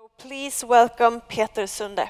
So please welcome Peter Sunde.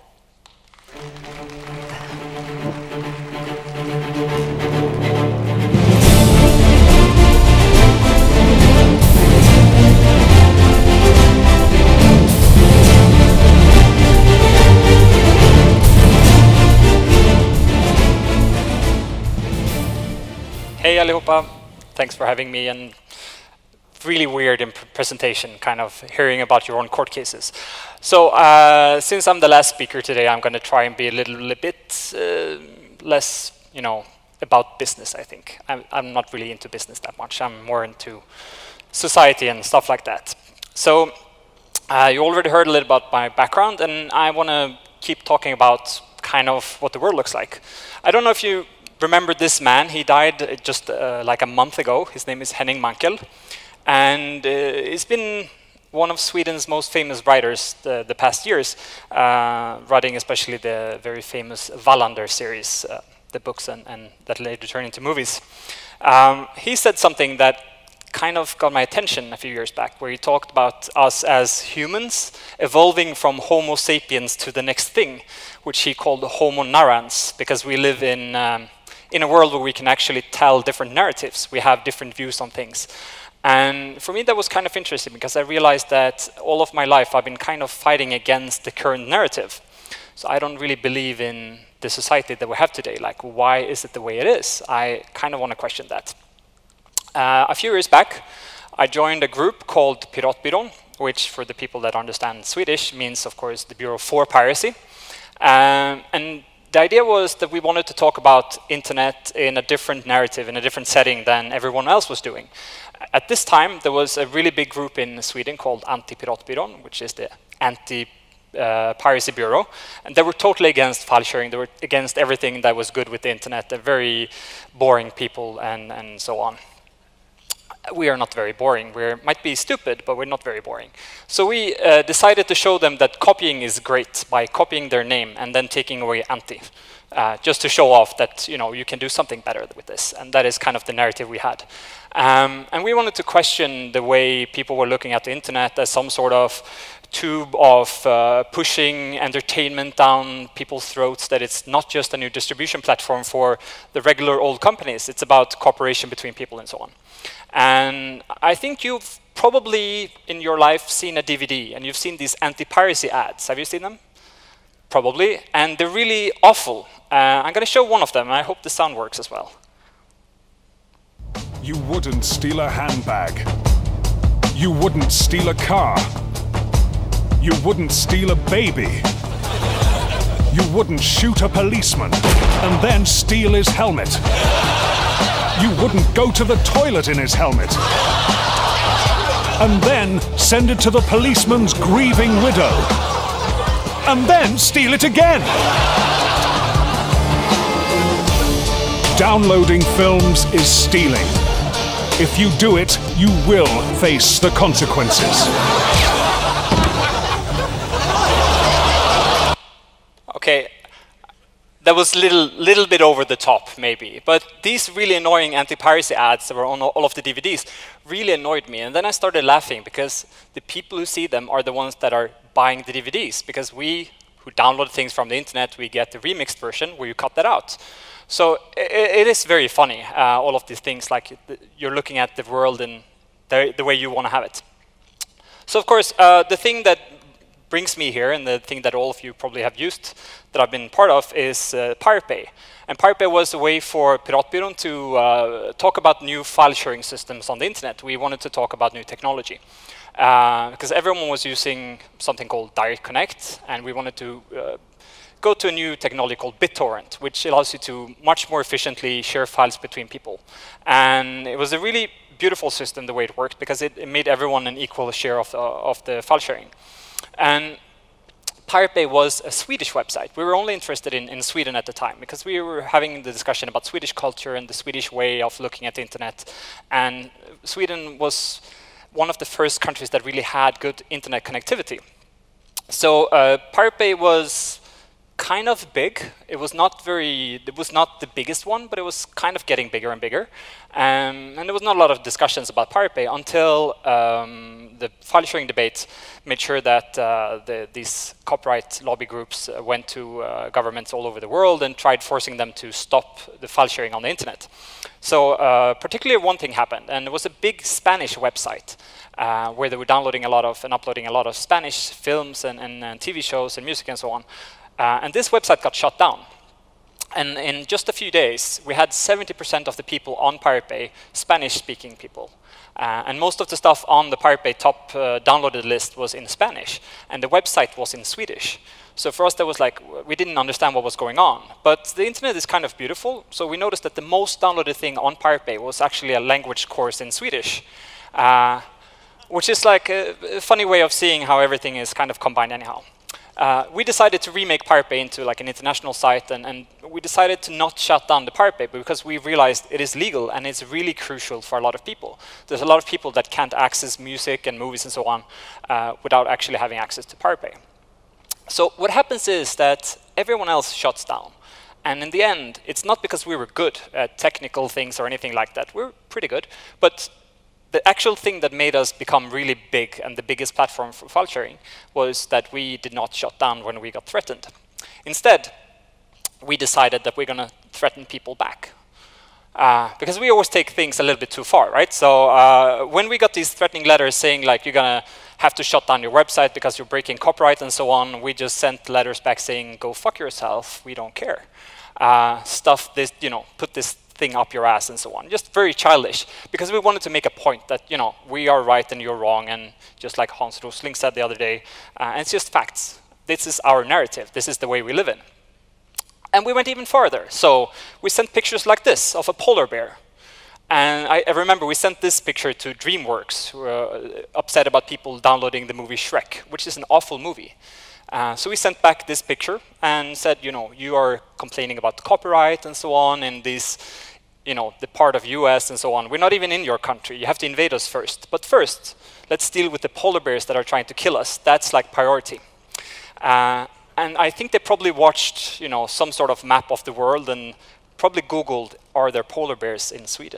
Hey allihopa, thanks for having me, and really weird in presentation, kind of hearing about your own court cases. So since I'm the last speaker today, I'm going to try and be a little bit less, about business, I think. I'm not really into business that much. I'm more into society and stuff like that. So you already heard a little about my background, and I want to keep talking about kind of what the world looks like. I don't know if you remember this man. He died just like a month ago. His name is Henning Mankell. And he's been one of Sweden's most famous writers the past years, writing especially the very famous Wallander series, the books and that later turned into movies. He said something that kind of got my attention a few years back, where he talked about us as humans evolving from Homo sapiens to the next thing, which he called Homo narrans, because we live in a world where we can actually tell different narratives. We have different views on things. And for me, that was kind of interesting, because I realized that all of my life I've been kind of fighting against the current narrative. So I don't really believe in the society that we have today. Like, why is it the way it is? I kind of want to question that. A few years back, I joined a group called Piratbyrån, which for the people that understand Swedish means, of course, the Bureau for Piracy. And the idea was that we wanted to talk about internet in a different narrative, in a different setting than everyone else was doing. At this time, there was a really big group in Sweden called Anti-Piratbyrån, which is the anti-piracy bureau. And they were totally against file sharing. They were against everything that was good with the internet. They're very boring people and so on. We are not very boring. We might be stupid, but we're not very boring. So we decided to show them that copying is great by copying their name and then taking away anti, just to show off that you can do something better with this. And that is kind of the narrative we had. And we wanted to question the way people were looking at the internet as some sort of tube of pushing entertainment down people's throats, that it's not just a new distribution platform for the regular old companies. It's about cooperation between people and so on. And I think you've probably in your life seen a DVD, and you've seen these anti-piracy ads. Have you seen them? Probably. And they're really awful. I'm going to show one of them, and I hope the sound works as well. You wouldn't steal a handbag. You wouldn't steal a car. You wouldn't steal a baby. You wouldn't shoot a policeman and then steal his helmet. You wouldn't go to the toilet in his helmet and then send it to the policeman's grieving widow and then steal it again. Downloading films is stealing. If you do it, you will face the consequences. Okay, that was a little bit over the top, maybe. But these really annoying anti-piracy ads that were on all of the DVDs really annoyed me. And then I started laughing, because the people who see them are the ones that are buying the DVDs. Because we, who download things from the internet, we get the remixed version where you cut that out. So it is very funny, all of these things, like you're looking at the world in the way you want to have it. So of course, the thing that brings me here, and the thing that all of you probably have used, that I've been part of, is Pirate Bay. And Pirate Bay was a way for Piratbyrån to talk about new file sharing systems on the internet. We wanted to talk about new technology. Because everyone was using something called Direct Connect, and we wanted to go to a new technology called BitTorrent, which allows you to much more efficiently share files between people. And it was a really beautiful system, the way it worked, because it made everyone an equal share of the file sharing. And Pirate Bay was a Swedish website. We were only interested in Sweden at the time, because we were having the discussion about Swedish culture and the Swedish way of looking at the internet. And Sweden was one of the first countries that really had good internet connectivity. So Pirate Bay was kind of big. It was not the biggest one, but it was kind of getting bigger and bigger. And there was not a lot of discussions about Pirate Bay until the file sharing debate made sure that these copyright lobby groups went to governments all over the world and tried forcing them to stop the file sharing on the internet. So particularly one thing happened, and it was a big Spanish website where they were downloading a lot of and uploading a lot of Spanish films and TV shows and music and so on. And this website got shut down. And in just a few days, we had 70% of the people on Pirate Bay Spanish-speaking people. And most of the stuff on the Pirate Bay top downloaded list was in Spanish, and the website was in Swedish. So for us, there was like, we didn't understand what was going on. But the internet is kind of beautiful, so we noticed that the most downloaded thing on Pirate Bay was actually a language course in Swedish, which is like a funny way of seeing how everything is kind of combined anyhow. We decided to remake Pirate Bay into like an international site, and we decided to not shut down the Pirate Bay because we realized it is legal and it's really crucial for a lot of people. There's a lot of people that can't access music and movies and so on without actually having access to Pirate Bay. So what happens is that everyone else shuts down. And in the end, it's not because we were good at technical things or anything like that. We're pretty good, but the actual thing that made us become really big and the biggest platform for file sharing was that we did not shut down when we got threatened. Instead, we decided that we're going to threaten people back. Because we always take things a little bit too far, right? So when we got these threatening letters saying like you're going to have to shut down your website because you're breaking copyright and so on, we just sent letters back saying, go fuck yourself, we don't care. Stuff this, you know, put this thing up your ass and so on. Just very childish, because we wanted to make a point that, you know, we are right and you're wrong, and just like Hans Rosling said the other day, and it's just facts. This is our narrative. This is the way we live in. And we went even farther. So we sent pictures like this of a polar bear. And I remember we sent this picture to DreamWorks, who were upset about people downloading the movie Shrek, which is an awful movie. So we sent back this picture and said, you know, you are complaining about the copyright and so on in this, you know, the part of US and so on. We're not even in your country. You have to invade us first. But first, let's deal with the polar bears that are trying to kill us. That's like priority. And I think they probably watched, you know, some sort of map of the world and probably Googled, are there polar bears in Sweden?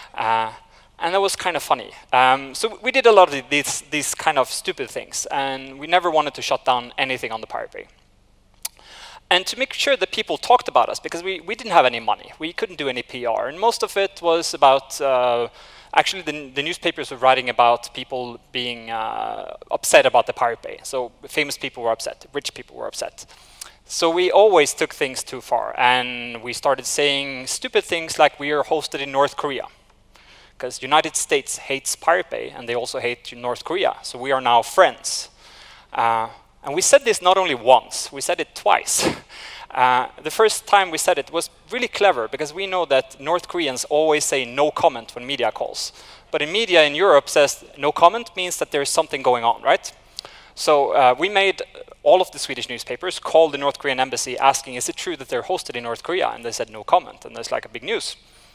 And that was kind of funny. So we did a lot of these kind of stupid things, and we never wanted to shut down anything on the Pirate Bay. And to make sure that people talked about us, because we didn't have any money, we couldn't do any PR, and most of it was about, actually the newspapers were writing about people being upset about the Pirate Bay. So famous people were upset, rich people were upset. So we always took things too far, and we started saying stupid things like we are hosted in North Korea. Because United States hates Pirate Bay, and they also hate North Korea, so we are now friends. And we said this not only once, we said it twice. The first time we said it was really clever, because we know that North Koreans always say no comment when media calls. But in media in Europe says no comment means that there's something going on, right? So we made all of the Swedish newspapers call the North Korean embassy asking, is it true that they're hosted in North Korea? And they said no comment, and there's like a big news.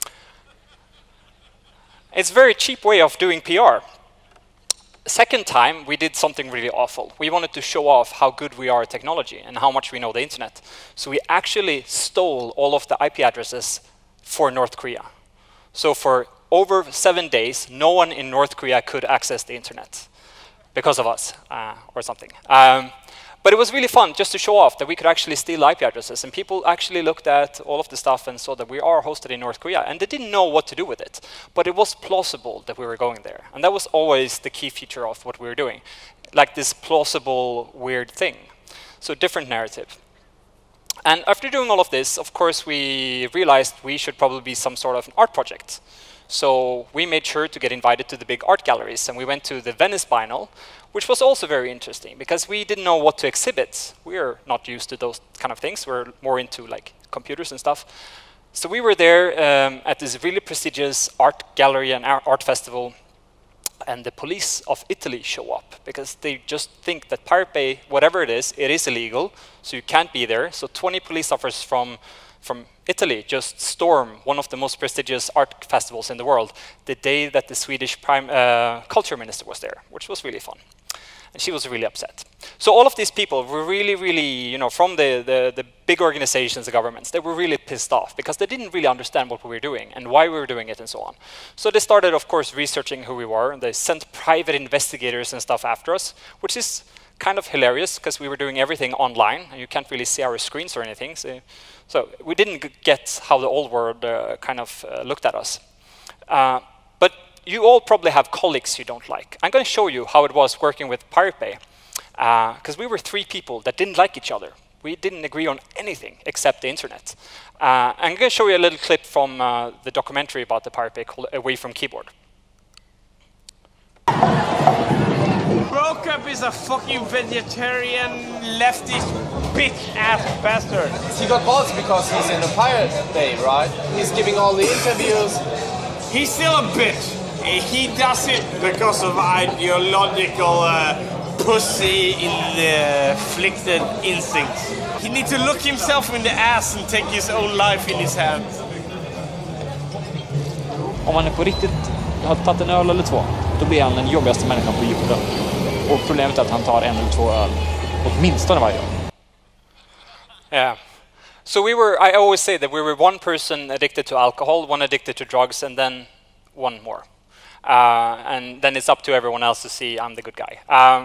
It's a very cheap way of doing PR. Second time, we did something really awful. We wanted to show off how good we are at technology and how much we know the internet. So we actually stole all of the IP addresses for North Korea. So for over 7 days, no one in North Korea could access the internet because of us or something. But it was really fun just to show off that we could actually steal IP addresses, and people actually looked at all of the stuff and saw that we are hosted in North Korea, and they didn't know what to do with it. But it was plausible that we were going there, and that was always the key feature of what we were doing, like this plausible, weird thing. So different narrative. And after doing all of this, of course, we realized we should probably be some sort of an art project. So we made sure to get invited to the big art galleries, and we went to the Venice Biennale, which was also very interesting because we didn't know what to exhibit. We're not used to those kind of things. We're more into like computers and stuff. So we were there at this really prestigious art gallery and art festival, and the police of Italy show up because they just think that Pirate Bay, whatever it is illegal, so you can't be there. So 20 police officers from Italy just storm one of the most prestigious art festivals in the world the day that the Swedish culture minister was there, which was really fun. And she was really upset. So all of these people were really, really, you know, from the big organizations, the governments, they were really pissed off because they didn't really understand what we were doing and why we were doing it and so on. So they started, of course, researching who we were, and they sent private investigators and stuff after us, which is kind of hilarious because we were doing everything online and you can't really see our screens or anything. So we didn't get how the old world kind of looked at us. But you all probably have colleagues you don't like. I'm going to show you how it was working with Pirate Bay, because we were 3 people that didn't like each other. We didn't agree on anything except the internet. I'm going to show you a little clip from the documentary about the Pirate Bay called Away from Keyboard. Broke up is a fucking vegetarian leftist bitch-ass bastard. He got balls because he's in the Pirate Bay, right? He's giving all the interviews. He's still a bitch. He does it because of ideological pussy-inflicted instincts. He needs to look himself in the ass and take his own life in his hands. Om man är på riktigt har tagit en öl eller 2, då blir han den jobbigaste människan på jorden. Och problemet är att han tar 1 eller 2 öl åtminstone varje dag. Yeah. So I always say that we were one person addicted to alcohol, one addicted to drugs, and then one more. And then it's up to everyone else to see I'm the good guy.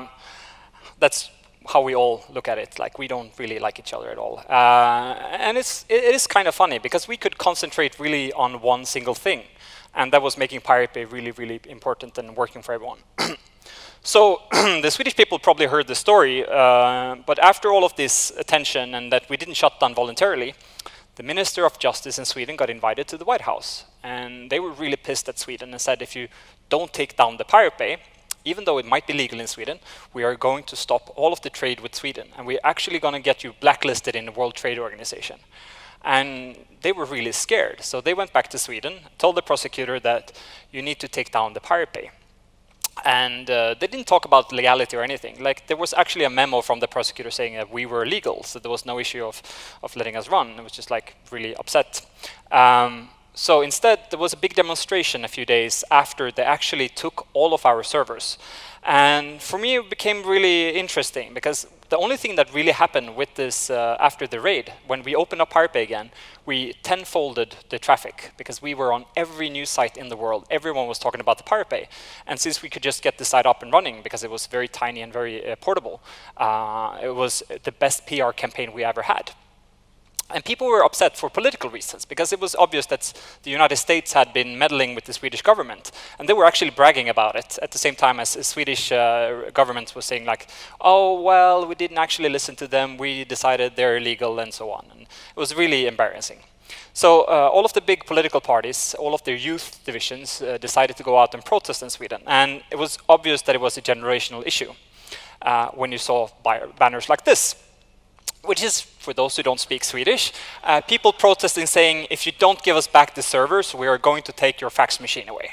That's how we all look at it. Like, we don't really like each other at all. And it is kind of funny because we could concentrate really on one single thing. And that was making Pirate Bay really, really important and working for everyone. So the Swedish people probably heard the story, but after all of this attention and that we didn't shut down voluntarily, the Minister of Justice in Sweden got invited to the White House. And they were really pissed at Sweden and said, if you don't take down the Pirate Bay, even though it might be legal in Sweden, we are going to stop all of the trade with Sweden. And we're actually going to get you blacklisted in the World Trade Organization. And they were really scared. So they went back to Sweden, told the prosecutor that you need to take down the Pirate Bay. And they didn't talk about legality or anything. Like, there was actually a memo from the prosecutor saying that we were legal, so there was no issue of letting us run. It was just like really upset. So instead, there was a big demonstration a few days after they actually took all of our servers. And for me, it became really interesting because the only thing that really happened with this after the raid, when we opened up Pirate Bay again, we tenfolded the traffic because we were on every news site in the world. Everyone was talking about the Pirate Bay. And since we could just get the site up and running because it was very tiny and very portable, it was the best PR campaign we ever had. And people were upset for political reasons, because it was obvious that the United States had been meddling with the Swedish government. And they were actually bragging about it at the same time as the Swedish government was saying, like, oh, well, we didn't actually listen to them, we decided they're illegal, and so on. And it was really embarrassing. So all of the big political parties, all of their youth divisions decided to go out and protest in Sweden. And it was obvious that it was a generational issue when you saw banners like this, which is, for those who don't speak Swedish, people protesting saying, if you don't give us back the servers, we are going to take your fax machine away.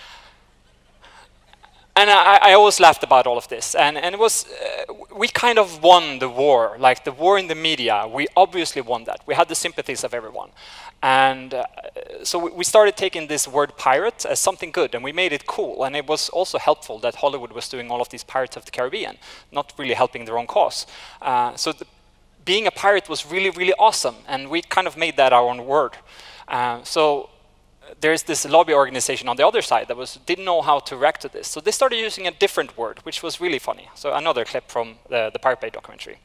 And I always laughed about all of this. And it was, we kind of won the war, like the war in the media. We obviously won that. We had the sympathies of everyone. And so we started taking this word pirate as something good, and we made it cool. And it was also helpful that Hollywood was doing all of these Pirates of the Caribbean, not really helping their own cause. Being a pirate was really, really awesome, and we kind of made that our own word. So there's this lobby organization on the other side that didn't know how to react to this. So they started using a different word, which was really funny. So another clip from the Pirate Bay documentary.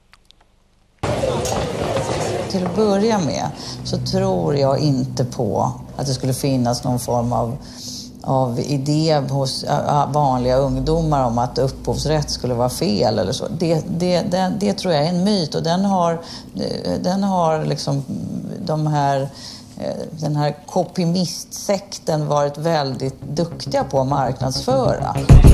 Till att börja med så tror jag inte på att det skulle finnas någon form av idé hos vanliga ungdomar om att upphovsrätt skulle vara fel eller så. Det tror jag är en myt, och den har liksom den här kopimistsekten varit väldigt duktiga på att marknadsföra.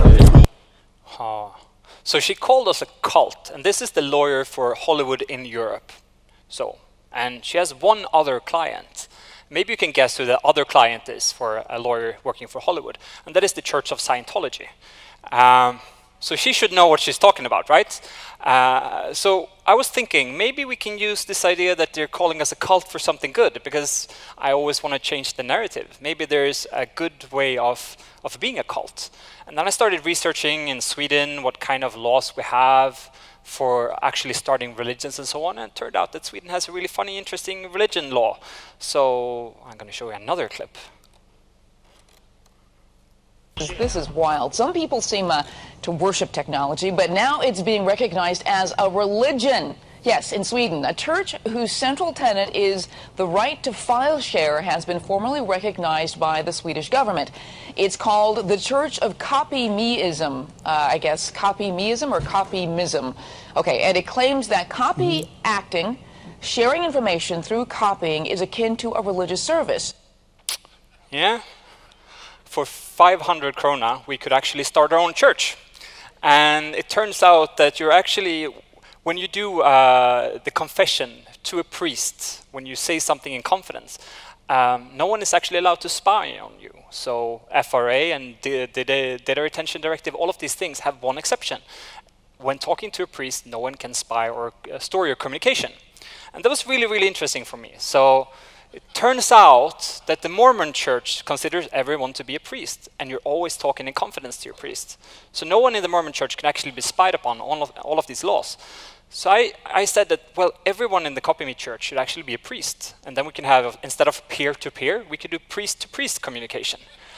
So she called us a cult, and this is the lawyer for Hollywood in Europe. And she has one other client. Maybe you can guess who the other client is for a lawyer working for Hollywood, and that is the Church of Scientology. So she should know what she's talking about, right? So I was thinking, maybe we can use this idea that they're calling us a cult for something good, because I always want to change the narrative. Maybe there's a good way of being a cult. And then I started researching in Sweden what kind of laws we have for actually starting religions and so on, and it turned out that Sweden has a really funny, interesting religion law. So I'm going to show you another clip. This is wild. Some people seem to worship technology, but now it's being recognized as a religion. Yes, in Sweden, a church whose central tenet is the right to file share has been formally recognized by the Swedish government. It's called the Church of Copymeism, I guess, Copymeism or Copymism. Okay, and it claims that copy acting, sharing information through copying, is akin to a religious service. Yeah. For 500 krona, we could actually start our own church. And it turns out that you're actually, when you do the confession to a priest, when you say something in confidence, no one is actually allowed to spy on you. So FRA and Data Retention Directive, all of these things have one exception. When talking to a priest, no one can spy or store your communication. And that was really, really interesting for me. So it turns out that the Mormon church considers everyone to be a priest, and you're always talking in confidence to your priest. So no one in the Mormon church can actually be spied upon all of these laws. So I said that, well, everyone in the CopyMe church should actually be a priest, and then we can have, instead of peer-to-peer, we could do priest-to-priest communication.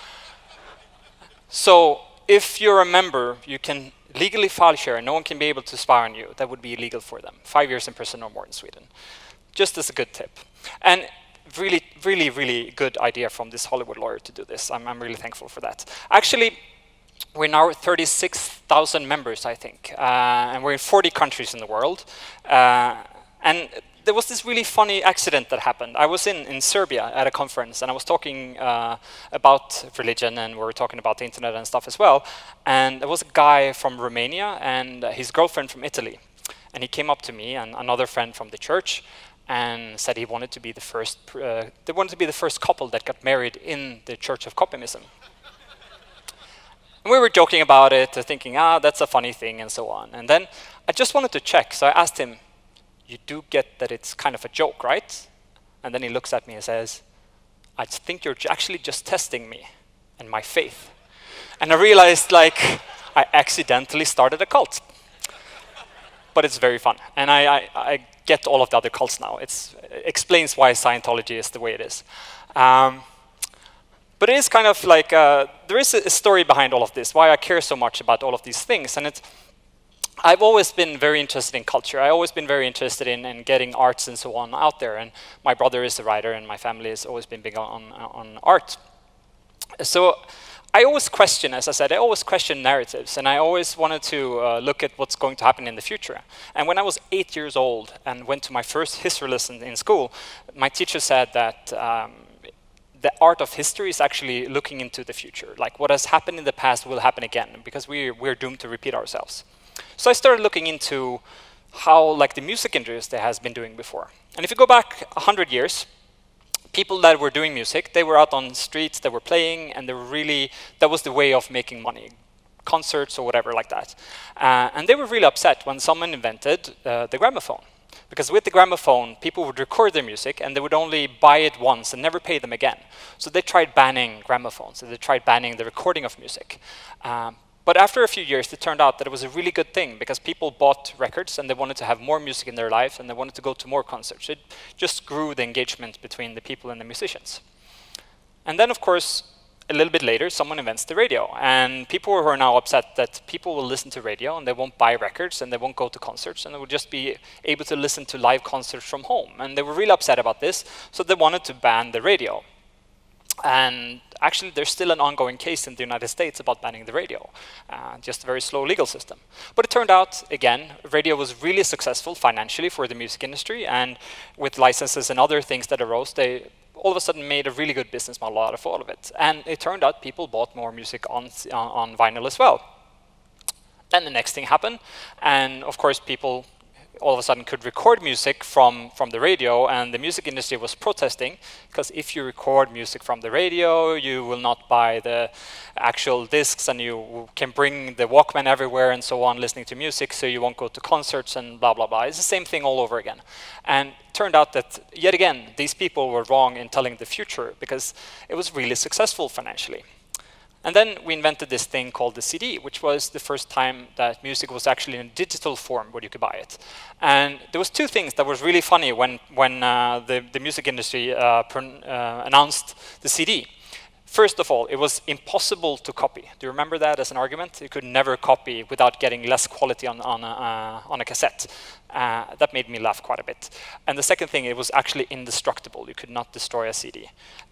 So if you're a member, you can legally file share, and no one can be able to spy on you. That would be illegal for them. 5 years in prison or more in Sweden. Just as a good tip. And really, really, really good idea from this Hollywood lawyer to do this. I'm really thankful for that. Actually, we're now 36,000 members, I think, and we're in 40 countries in the world. And there was this really funny accident that happened. I was in Serbia at a conference, and I was talking about religion, and we were talking about the internet and stuff as well. And there was a guy from Romania and his girlfriend from Italy. And he came up to me and another friend from the church, and said he wanted to be the first. They wanted to be the first couple that got married in the Church of Copymism. And we were joking about it, thinking, that's a funny thing, and so on. And then I just wanted to check, so I asked him, "You do get that it's kind of a joke, right?" And then he looks at me and says, "I think you're actually just testing me and my faith." And I realized, like, I accidentally started a cult. But it's very fun, and I get all of the other cults now. It explains why Scientology is the way it is. But it is kind of like, there is a story behind all of this, why I care so much about all of these things. And I've always been very interested in culture. I've always been very interested in getting arts and so on out there. And my brother is a writer, and my family has always been big on art. So I always question, as I said, I always question narratives, and I always wanted to look at what's going to happen in the future. And when I was 8 years old and went to my first history lesson in school, my teacher said that the art of history is actually looking into the future. Like, what has happened in the past will happen again, because we're doomed to repeat ourselves. So I started looking into how, like, the music industry has been doing before. And if you go back 100 years, people that were doing music, they were out on the streets, they were playing, and they were really, that was the way of making money, concerts or whatever like that. And they were really upset when someone invented the gramophone. Because with the gramophone, people would record their music, and they would only buy it once and never pay them again. So they tried banning gramophones, so they tried banning the recording of music. But after a few years, it turned out that it was a really good thing, because people bought records and they wanted to have more music in their life, and they wanted to go to more concerts. It just grew the engagement between the people and the musicians. And then, of course, a little bit later, someone invents the radio. And people who are now upset that people will listen to radio and they won't buy records and they won't go to concerts, and they will just be able to listen to live concerts from home. And they were really upset about this, so they wanted to ban the radio. And actually, there's still an ongoing case in the United States about banning the radio. Just a very slow legal system. But it turned out, again, radio was really successful financially for the music industry, and with licenses and other things that arose, they all of a sudden made a really good business model out of all of it. And it turned out people bought more music on vinyl as well. Then the next thing happened, and of course people all of a sudden could record music from the radio, and the music industry was protesting, because if you record music from the radio, you will not buy the actual discs, and you can bring the Walkman everywhere and so on, listening to music, so you won't go to concerts and blah, blah, blah. It's the same thing all over again. And it turned out that, yet again, these people were wrong in telling the future, because it was really successful financially. And then we invented this thing called the CD, which was the first time that music was actually in a digital form where you could buy it. And there was two things that was really funny when the music industry announced the CD. First of all, it was impossible to copy. Do you remember that as an argument? You could never copy without getting less quality on a cassette. That made me laugh quite a bit. And the second thing, it was actually indestructible. You could not destroy a CD.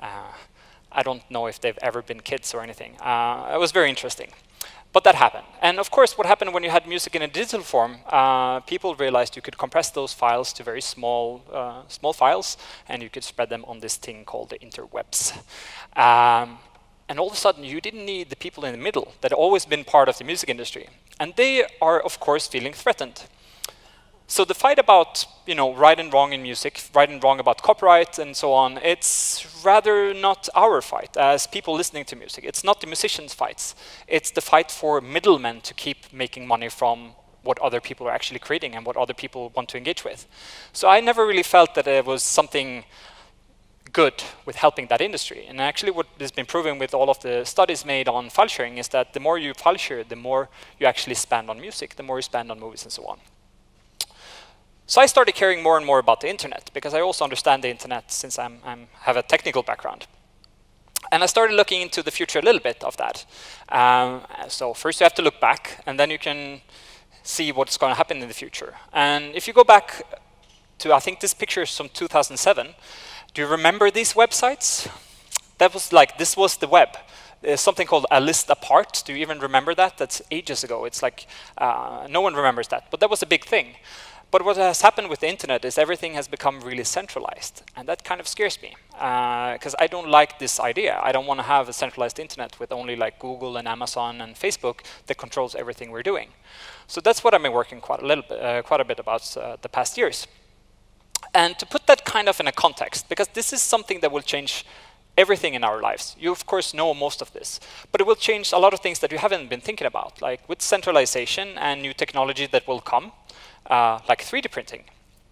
I don't know if they've ever been kids or anything. It was very interesting. But that happened. And of course, what happened when you had music in a digital form, people realized you could compress those files to very small files, and you could spread them on this thing called the interwebs. And all of a sudden, you didn't need the people in the middle that had always been part of the music industry. And they are, of course, feeling threatened. So the fight about, right and wrong in music, right and wrong about copyright and so on, it's rather not our fight as people listening to music. It's not the musicians' fights. It's the fight for middlemen to keep making money from what other people are actually creating and what other people want to engage with. So I never really felt that there was something good with helping that industry. And actually what has been proven with all of the studies made on file sharing is that the more you file share, the more you actually spend on music, the more you spend on movies and so on. So I started caring more and more about the internet, because I also understand the internet since I have a technical background. And I started looking into the future a little bit of that. So first you have to look back, and then you can see what's going to happen in the future. And if you go back to, I think this picture is from 2007, do you remember these websites? That was like, this was the web. There's something called A List Apart. Do you even remember that? That's ages ago. It's like, no one remembers that, but that was a big thing. But what has happened with the internet is everything has become really centralized. And that kind of scares me, because I don't like this idea. I don't want to have a centralized internet with only like Google and Amazon and Facebook that controls everything we're doing. So that's what I've been working quite a bit about the past years. And to put that kind of in a context, because this is something that will change everything in our lives. You, of course, know most of this. But it will change a lot of things that you haven't been thinking about, like with centralization and new technology that will come. Like 3D printing.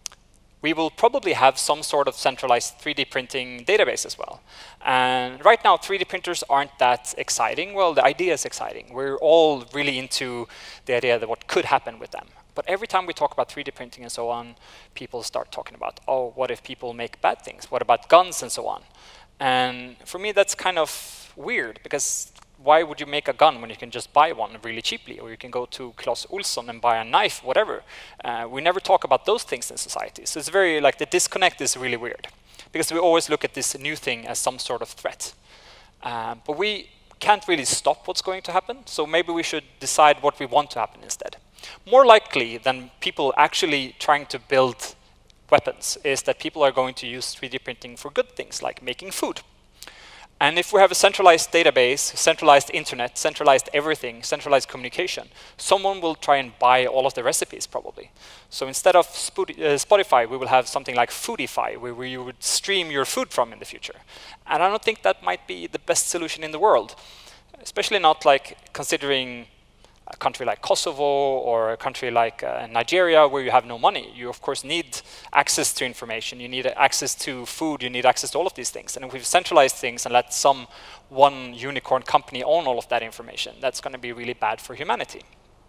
We will probably have some sort of centralized 3D printing database as well. And right now, 3D printers aren't that exciting. Well, the idea is exciting. We're all really into the idea that what could happen with them. But every time we talk about 3D printing and so on, people start talking about, oh, what if people make bad things? What about guns and so on? And for me, that's kind of weird, because why would you make a gun when you can just buy one really cheaply? Or you can go to Clas Ohlson and buy a knife, whatever. We never talk about those things in society. So it's very, like, the disconnect is really weird, because we always look at this new thing as some sort of threat. But we can't really stop what's going to happen, so maybe we should decide what we want to happen instead. More likely than people actually trying to build weapons is that people are going to use 3D printing for good things, like making food. And if we have a centralized database, centralized internet, centralized everything, centralized communication, someone will try and buy all of the recipes probably. So instead of Spotify, we will have something like Foodify, where you would stream your food from in the future. And I don't think that might be the best solution in the world, especially not like considering a country like Kosovo or a country like Nigeria, where you have no money. You, of course, need access to information. You need access to food. You need access to all of these things. And if we've centralized things and let one unicorn company own all of that information, that's going to be really bad for humanity.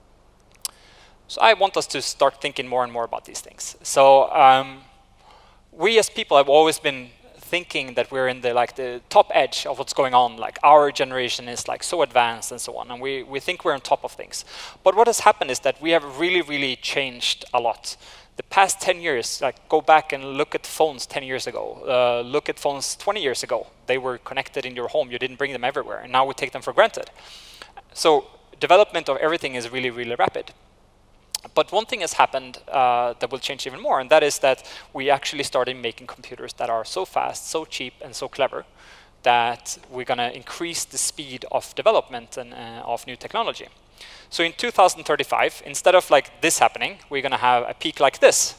So I want us to start thinking more and more about these things. So we as people have always been thinking that we're in the top edge of what's going on, like our generation is like so advanced and so on, and we think we're on top of things. But what has happened is that we have really, really changed a lot. The past 10 years, like go back and look at phones 10 years ago, look at phones 20 years ago. They were connected in your home, you didn't bring them everywhere, and now we take them for granted. So development of everything is really, really rapid. But one thing has happened that will change even more, and that is that we actually started making computers that are so fast, so cheap, and so clever that we're going to increase the speed of development and of new technology. So in 2035, instead of like this happening, we're going to have a peak like this.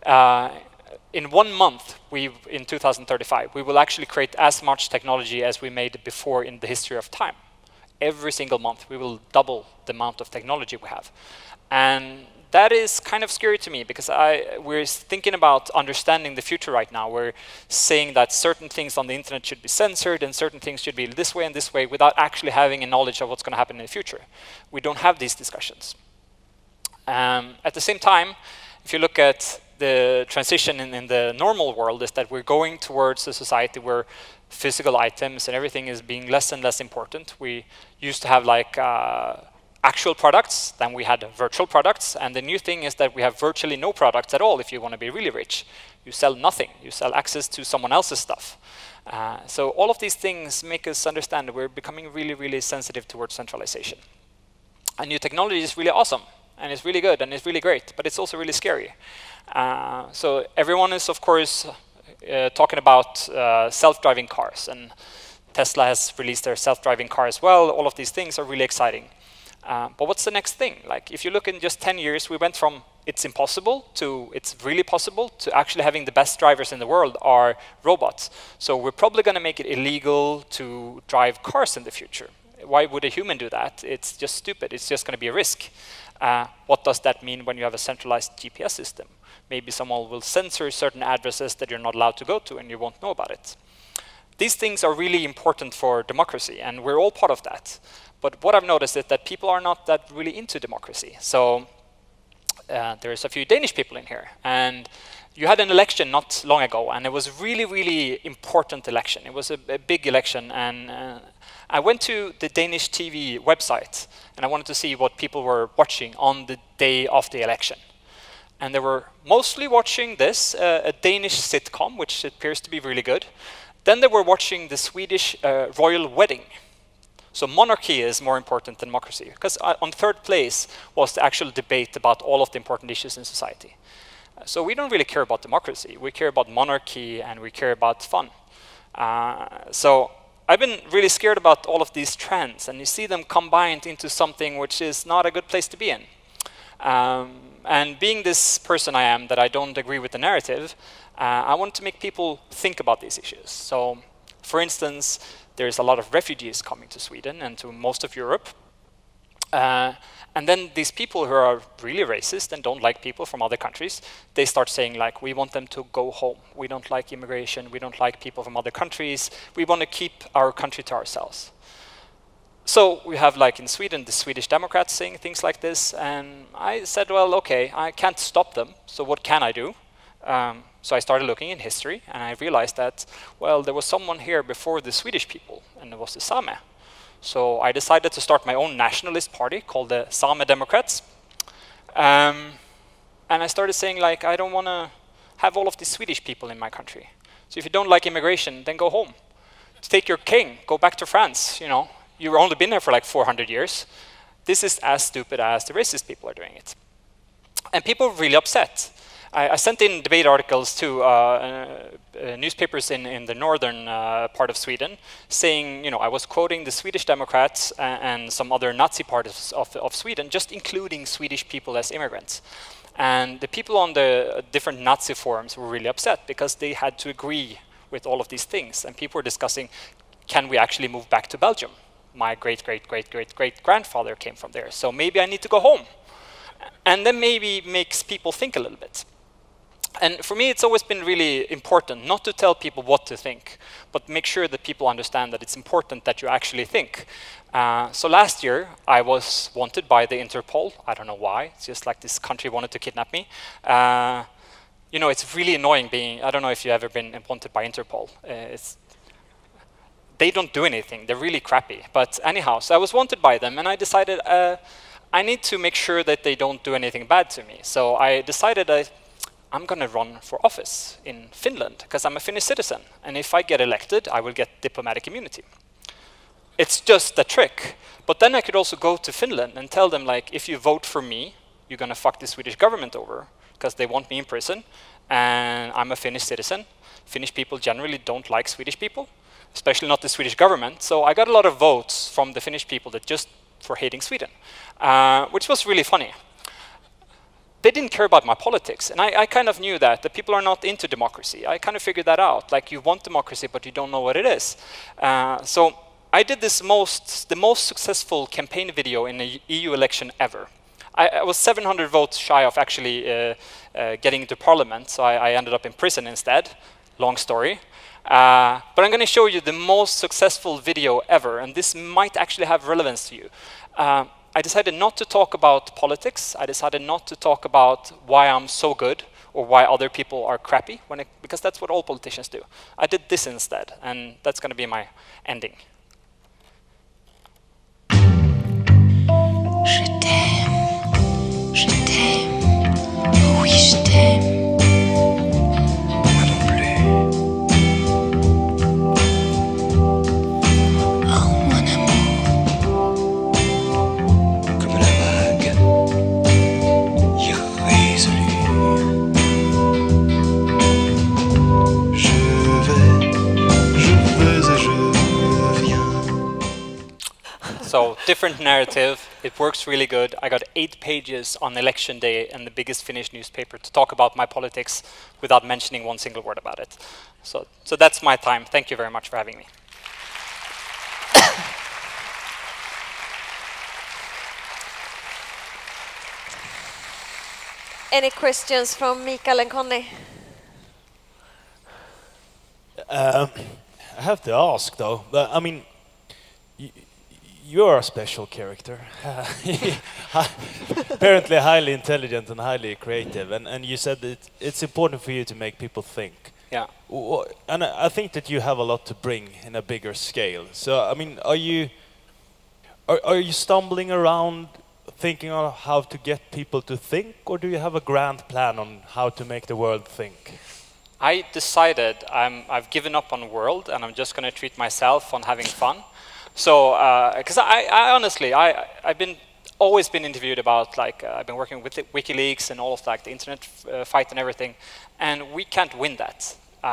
In 1 month, in 2035, we will actually create as much technology as we made before in the history of time. Every single month, we will double the amount of technology we have. And that is kind of scary to me, because we're thinking about understanding the future right now. We're saying that certain things on the internet should be censored and certain things should be this way and this way without actually having a knowledge of what's going to happen in the future. We don't have these discussions. At the same time, if you look at the transition in the normal world, is that we're going towards a society where physical items and everything is being less and less important. We used to have like actual products, then we had virtual products, and the new thing is that we have virtually no products at all if you want to be really rich. You sell nothing. You sell access to someone else's stuff. So all of these things make us understand that we're becoming really, really sensitive towards centralization. And new technology is really awesome, and it's really good, and it's really great, but it's also really scary. So everyone is, of course, talking about self-driving cars, and Tesla has released their self-driving car as well. All of these things are really exciting. But what's the next thing? Like, if you look in just 10 years, we went from it's impossible to it's really possible to actually having the best drivers in the world are robots. So we're probably going to make it illegal to drive cars in the future. Why would a human do that? It's just stupid. It's just going to be a risk. What does that mean when you have a centralized GPS system? Maybe someone will censor certain addresses that you're not allowed to go to and you won't know about it. These things are really important for democracy, and we're all part of that. But what I've noticed is that people are not that really into democracy. So there's a few Danish people in here, and you had an election not long ago, and it was really, really important election. It was a big election, and I went to the Danish TV website, and I wanted to see what people were watching on the day of the election. And they were mostly watching this, a Danish sitcom, which appears to be really good. Then they were watching the Swedish royal wedding. So monarchy is more important than democracy, because on third place was the actual debate about all of the important issues in society. So we don't really care about democracy. We care about monarchy, and we care about fun. So I've been really scared about all of these trends, and you see them combined into something which is not a good place to be in. And being this person I am, that I don't agree with the narrative, I want to make people think about these issues. So, for instance, there's a lot of refugees coming to Sweden and to most of Europe. And then these people who are really racist and don't like people from other countries, they start saying, like, we want them to go home. We don't like immigration. We don't like people from other countries. We want to keep our country to ourselves. So we have, like in Sweden, the Swedish Democrats saying things like this. And I said, well, okay, I can't stop them. So what can I do? So I started looking in history, and I realized that, well, there was someone here before the Swedish people, and it was the Same. So I decided to start my own nationalist party called the Same Democrats. And I started saying, like, I don't want to have all of these Swedish people in my country. So if you don't like immigration, then go home. Take your king, go back to France, you know. You've only been there for like 400 years. This is as stupid as the racist people are doing it. And people were really upset. I sent in debate articles to newspapers in the northern part of Sweden, saying, you know, I was quoting the Swedish Democrats and some other Nazi parties of Sweden, just including Swedish people as immigrants. And the people on the different Nazi forums were really upset because they had to agree with all of these things. And people were discussing, can we actually move back to Belgium? My great-great-great-great-great-grandfather came from there, so maybe I need to go home. And then maybe makes people think a little bit. And for me, it's always been really important not to tell people what to think, but make sure that people understand that it's important that you actually think. So last year, I was wanted by the Interpol. I don't know why. It's just like this country wanted to kidnap me. You know, it's really annoying being, I don't know if you've ever been wanted by Interpol. They don't do anything. They're really crappy. But anyhow, so I was wanted by them, and I decided I need to make sure that they don't do anything bad to me. So I decided I'm going to run for office in Finland because I'm a Finnish citizen. And if I get elected, I will get diplomatic immunity. It's just a trick. But then I could also go to Finland and tell them, like, if you vote for me, you're going to fuck the Swedish government over because they want me in prison. And I'm a Finnish citizen. Finnish people generally don't like Swedish people, especially not the Swedish government. So I got a lot of votes from the Finnish people that just for hating Sweden, which was really funny. They didn't care about my politics, and I kind of knew that people are not into democracy. I kind of figured that out. Like, you want democracy, but you don't know what it is. So I did the most successful campaign video in an EU election ever. I was 700 votes shy of actually getting into parliament, so I ended up in prison instead. Long story. But I'm going to show you the most successful video ever, and this might actually have relevance to you. I decided not to talk about politics. I decided not to talk about why I'm so good or why other people are crappy, because that's what all politicians do. I did this instead, and that's going to be my ending. Je t'aime, oui je t'aime. Moi non plus. Oh mon amour, comme la vague irrésolue. Je vais et je viens. So, different narrative. It works really good. I got 8 pages on election day in the biggest Finnish newspaper to talk about my politics without mentioning one single word about it. So that's my time. Thank you very much for having me. Any questions from Mikael and Conny? I have to ask though, but I mean, you're a special character. Apparently highly intelligent and highly creative, and you said that it's important for you to make people think. Yeah. And I think that you have a lot to bring in a bigger scale. So I mean, are you stumbling around thinking on how to get people to think, or do you have a grand plan on how to make the world think? I decided I've given up on the world, and I'm just going to treat myself on having fun. So, because I honestly, I've always been interviewed about, like, I've been working with WikiLeaks and all of like the internet fight and everything, and we can't win that.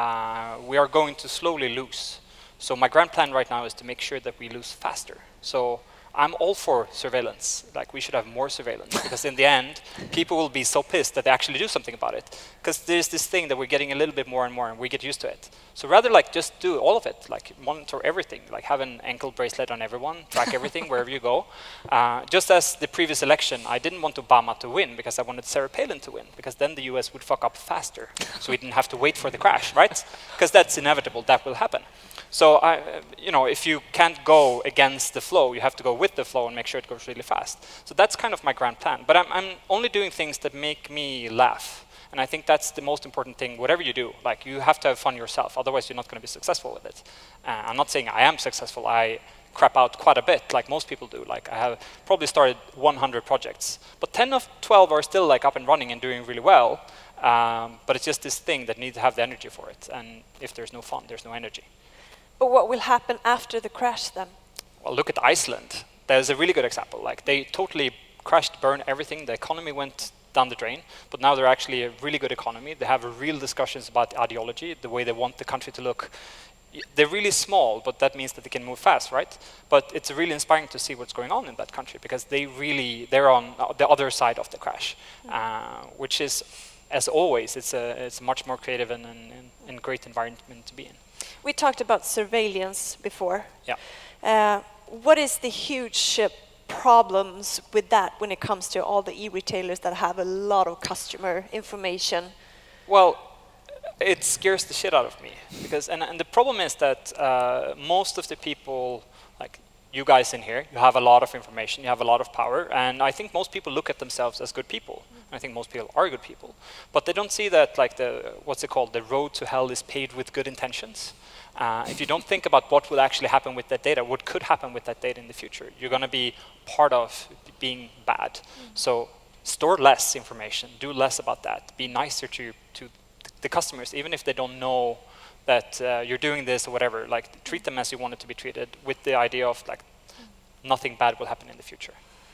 We are going to slowly lose. So my grand plan right now is to make sure that we lose faster. So I'm all for surveillance. Like, we should have more surveillance, because in the end, people will be so pissed that they actually do something about it. Because there's this thing that we're getting a little bit more and more, and we get used to it. So rather, like, just do all of it, like monitor everything, like have an ankle bracelet on everyone, track everything wherever you go. Just as the previous election, I didn't want Obama to win because I wanted Sarah Palin to win, because then the US would fuck up faster, so we didn't have to wait for the crash, right? Because that's inevitable, that will happen. So, you know, if you can't go against the flow, you have to go with the flow and make sure it goes really fast. So that's kind of my grand plan. But I'm only doing things that make me laugh. And I think that's the most important thing, whatever you do. Like, you have to have fun yourself, otherwise you're not going to be successful with it. I'm not saying I am successful. I crap out quite a bit, like most people do. Like, I have probably started 100 projects. But 10 of 12 are still like up and running and doing really well. But it's just this thing that needs to have the energy for it. And if there's no fun, there's no energy. But what will happen after the crash then? Well, look at Iceland. There's a really good example. Like, they totally crashed, burned everything. The economy went down the drain, but now they're actually a really good economy. They have real discussions about ideology, the way they want the country to look. They're really small, but that means that they can move fast, right? But it's really inspiring to see what's going on in that country, because they're on the other side of the crash, which is, as always, it's a much more creative and great environment to be in. We talked about surveillance before. Yeah. What is the huge problems with that when it comes to all the e-retailers that have a lot of customer information? Well, it scares the shit out of me, because and the problem is that most of the people, like you guys in here, you have a lot of information, you have a lot of power, and I think most people look at themselves as good people. I think most people are good people, but they don't see that, like, what's it called, the road to hell is paved with good intentions. If you don't think about what will actually happen with that data, what could happen with that data in the future, you're going to be part of being bad. So store less information, do less about that, be nicer to the customers, even if they don't know that you're doing this or whatever. Like, treat them as you want it to be treated, with the idea of, like, nothing bad will happen in the future.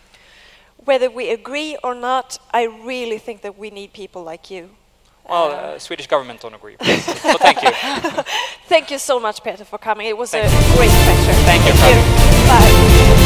Whether we agree or not, I really think that we need people like you. Well, Swedish government don't agree. So thank you. Thank you so much, Peter, for coming. It was a great pleasure. Thank you. Bye.